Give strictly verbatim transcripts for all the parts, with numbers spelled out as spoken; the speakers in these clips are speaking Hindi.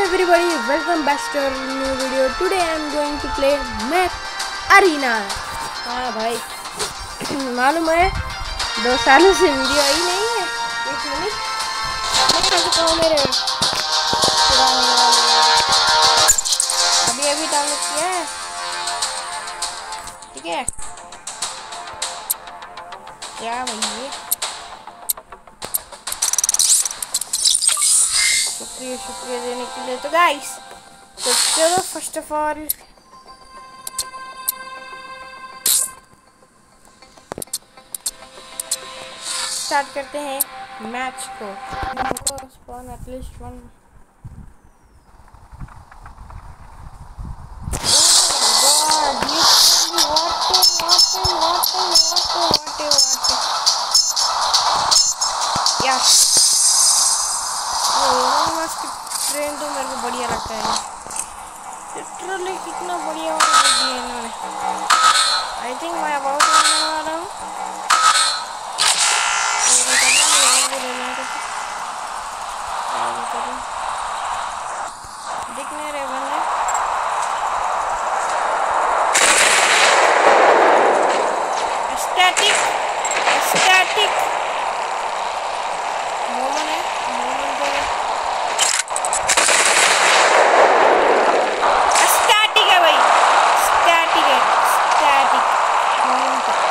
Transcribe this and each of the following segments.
everybody, welcome back to our new video. Today I am going to play mech arena. हाँ भाई, मालूम है दो सालों से वीडियो आई नहीं है। एक मिनट, मैं कहाँ से कहूँ मेरे पुराने वाले अभी अभी डाउनलोड किया है, ठीक है क्या भैया, शुक्रिया शुक्रिया देने के लिए। तो गाइस, तो चलो फर्स्ट ऑफ ऑल स्टार्ट करते हैं मैच को। Spawn at least one. ट्रेन तो मेरे को बढ़िया लगता है, लिटरली कितना बढ़िया वाला दिया इन्होंने। आई थिंक मैं अबाउट करने वाला हूँ, दिख नहीं रहे बंदे। स्टैटिक स्टैटिक मोमन है, मोमन तो स्टैटिक है भाई, स्टैटिक है, स्टैटिक मोमन तो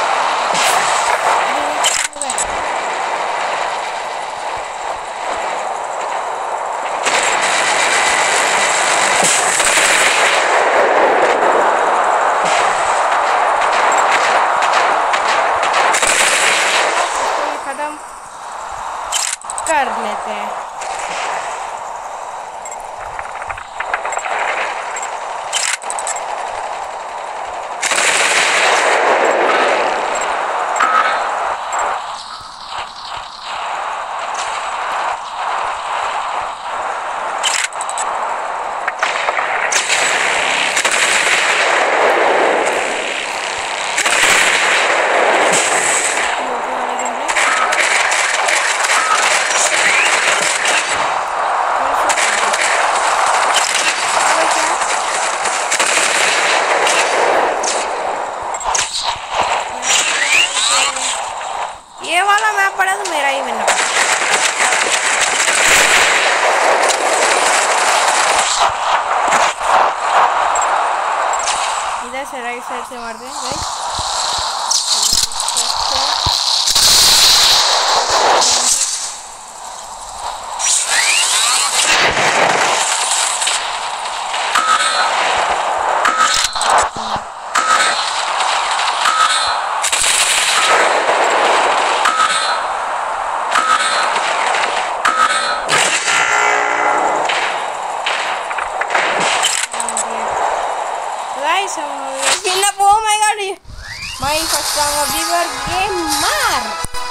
खत्म कर लेते हैं। ये वाला मैप पड़ा तो मेरा ही मिलना। इधर से राइट साइड से मारते हैं guys. Oh my god, my first round of viewer gamer.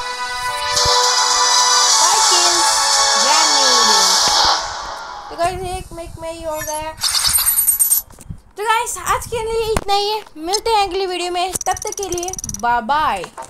five kills, brand new video. तो गाइस एक मैच में ही हो गया। तो गाइस आज के लिए इतना ही है, मिलते हैं अगली वीडियो में, तब तक के लिए बाय बाय।